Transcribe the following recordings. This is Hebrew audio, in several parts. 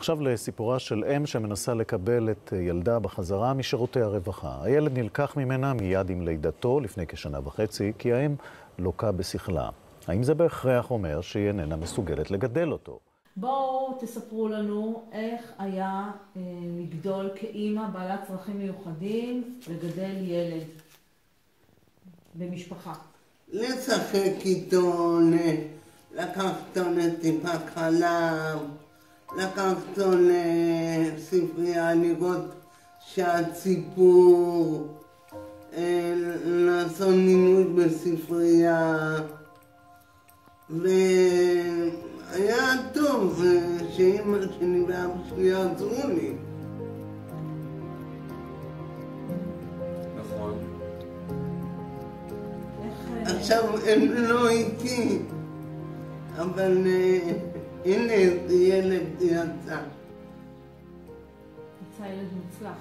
עכשיו לסיפורה של אם שמנסה לקבל את ילדה בחזרה משירותי הרווחה. הילד נלקח ממנה מיד עם לידתו לפני כשנה וחצי, כי האם לוקה בשכלה. האם זה בהכרח אומר שהיא איננה מסוגלת לגדל אותו? בואו תספרו לנו איך היה לגדול כאימא בעלת צרכים מיוחדים, לגדל ילד במשפחה. לשחק איתו, לקחת אותו לטיפת חלב, לקחת אותו לספרייה, לראות שעת סיפור, לעשות מינוי בספרייה, והיה טוב שאמא שלי ואבא שלי יעזרו לי. נכון. עכשיו הם לא איתי, אבל הנה ילד יצא. יצא ילד מוצלח.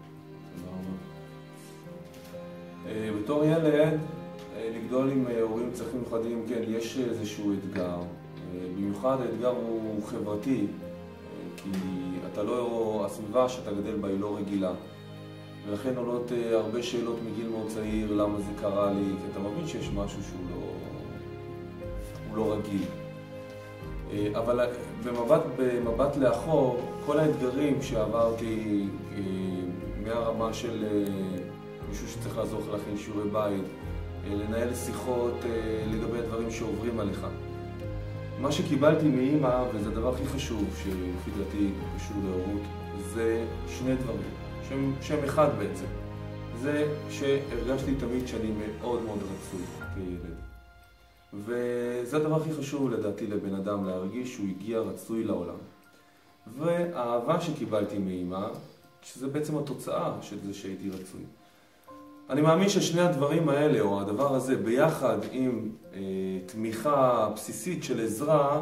בתור ילד, לגדול עם הורים עם צרכים מיוחדים, כן, יש איזשהו אתגר. במיוחד האתגר הוא חברתי, כי הסביבה שאתה גדל בה היא לא רגילה. ולכן עולות הרבה שאלות מגיל מאוד צעיר, למה זה קרה לי, כי אתה מבין שיש משהו שהוא לא רגיל. אבל במבט לאחור, כל האתגרים שעברתי מהרמה של מישהו שצריך לעזור לך להכין שיעורי בית, לנהל שיחות לגבי הדברים שעוברים עליך. מה שקיבלתי מאמא, וזה הדבר הכי חשוב שלפי דעתי קשור להורות, זה שני דברים, שם אחד בעצם. זה שהרגשתי תמיד שאני מאוד מאוד רצוי כילד. וזה הדבר הכי חשוב לדעתי לבן אדם, להרגיש שהוא הגיע רצוי לעולם. והאהבה שקיבלתי מאמא, שזה בעצם התוצאה של זה שהייתי רצוי. אני מאמין ששני הדברים האלה, או הדבר הזה, ביחד עם תמיכה בסיסית של עזרה,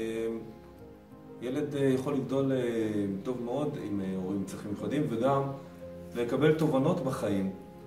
ילד יכול לגדול טוב מאוד עם הורים עם צרכים מיוחדים, וגם לקבל תובנות בחיים,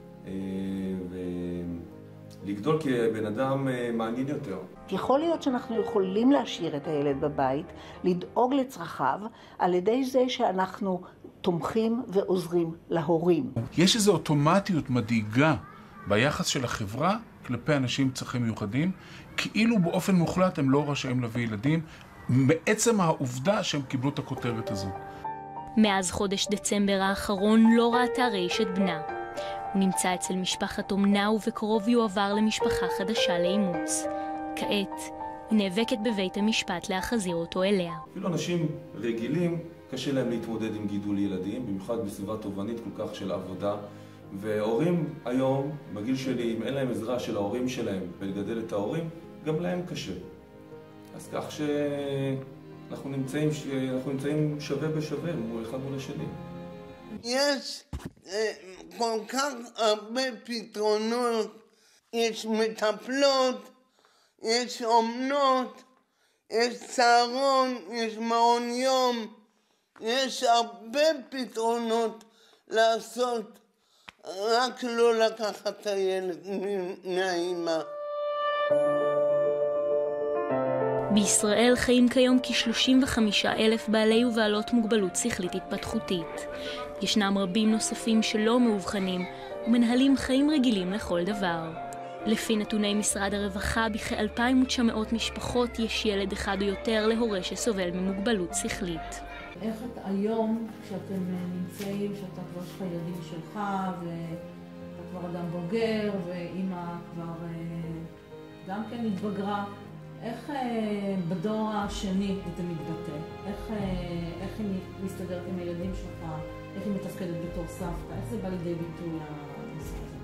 ולגדול כבן אדם מעניין יותר. יכול להיות שאנחנו יכולים להשאיר את הילד בבית, לדאוג לצרכיו, על ידי זה שאנחנו תומכים ועוזרים להורים. יש איזו אוטומטיות מדאיגה ביחס של החברה כלפי אנשים עם צרכים מיוחדים, כאילו באופן מוחלט הם לא רשאים להביא ילדים, בעצם העובדה שהם קיבלו את הכותרת הזו. מאז חודש דצמבר האחרון לא ראתה ריש את בנה. הוא נמצא אצל משפחת אומנה ובקרוב יועבר למשפחה חדשה לאימוץ. כעת היא נאבקת בבית המשפט להחזיר אותו אליה. אפילו אנשים רגילים קשה להם להתמודד עם גידול ילדים, במיוחד בסביבה תובענית כל כך של עבודה. והורים היום, בגיל שלי, אם אין להם עזרה של ההורים שלהם בלגדל את ההורים, גם להם קשה. אז כך שאנחנו נמצאים שווה בשווה, אחד מול השני. יש כל כך הרבה פתרונות, יש מטפלות, יש אומנות, יש צהרון, יש מעון יום, יש הרבה פתרונות לעשות, רק לא לקחת את הילד מהאימא. בישראל חיים כיום כ-35,000 בעלי ובעלות מוגבלות שכלית התפתחותית. ישנם רבים נוספים שלא מאובחנים ומנהלים חיים רגילים לכל דבר. לפי נתוני משרד הרווחה, בכ-2,900 משפחות יש ילד אחד או יותר להורה שסובל ממוגבלות שכלית. איך את היום, כשאתם נמצאים, שאתה כבר יש לך ילדים שלך, ואתה כבר אדם בוגר, ואמא כבר גם כן התבגרה, איך בדור השני אתה מתבטא? איך היא מסתדרת עם הילדים שלך? איך היא מתפקדת בתור סבתא? איך זה בא לידי ביטוי לנושא הזה?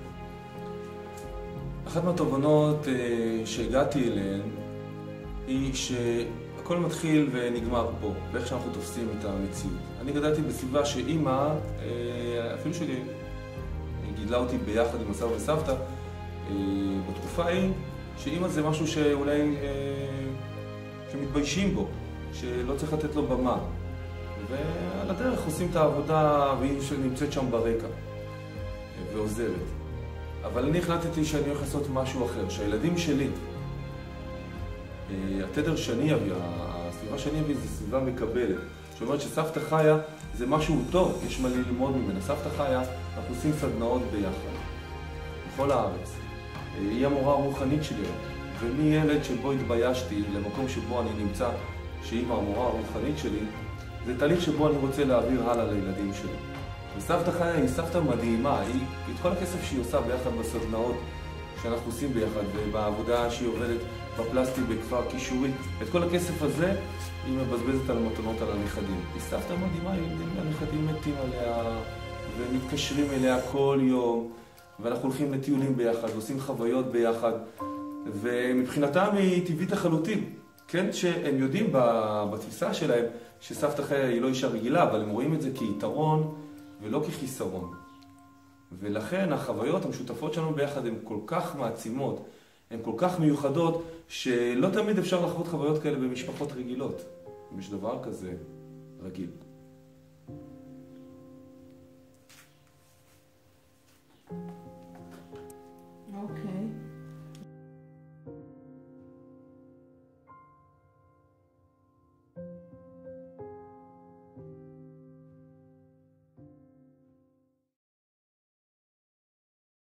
אחת מהתובנות שהגעתי אליהן היא שהכל מתחיל ונגמר פה, באיך שאנחנו תופסים את המציאות. אני גדלתי בסביבה שאמא, אפילו שגידלה אותי ביחד עם הסבא וסבתא, בתקופה ההיא, שאמא זה משהו שאולי שמתביישים בו, שלא צריך לתת לו במה. ועל הדרך עושים את העבודה והיא נמצאת שם ברקע ועוזרת. אבל אני החלטתי שאני הולך לעשות משהו אחר, שהילדים שלי, התדר שאני אביא, הסביבה שאני אביא זה סביבה מקבלת, שאומרת שסבתא חיה זה משהו טוב, יש מה ללמוד ממנה. סבתא חיה, אנחנו עושים סדנאות ביחד, בכל הארץ. היא המורה הרוחנית שלי, ומילד שבו התביישתי למקום שבו אני נמצא, שהיא המורה הרוחנית שלי, זה תהליך שבו אני רוצה להעביר הלאה לילדים שלי. וסבתא חיה היא סבתא מדהימה, היא את כל הכסף שהיא עושה ביחד בסדנאות שאנחנו עושים ביחד, ובעבודה שהיא עובדת בפלסטיק בכפר קישורי, את כל הכסף הזה היא מבזבזת על המתנות על הנכדים. היא סבתא מדהימה, הנכדים מתים עליה ומתקשרים אליה כל יום, ואנחנו הולכים לטיולים ביחד, עושים חוויות ביחד, ומבחינתם היא טבעית לחלוטין. כן, שהם יודעים בתפיסה שלהם שסבתא חיה היא לא אישה רגילה, אבל הם רואים את זה כיתרון ולא כחיסרון. ולכן החוויות המשותפות שלנו ביחד הן כל כך מעצימות, הן כל כך מיוחדות, שלא תמיד אפשר לחוות חוויות כאלה במשפחות רגילות. אם יש דבר כזה רגיל.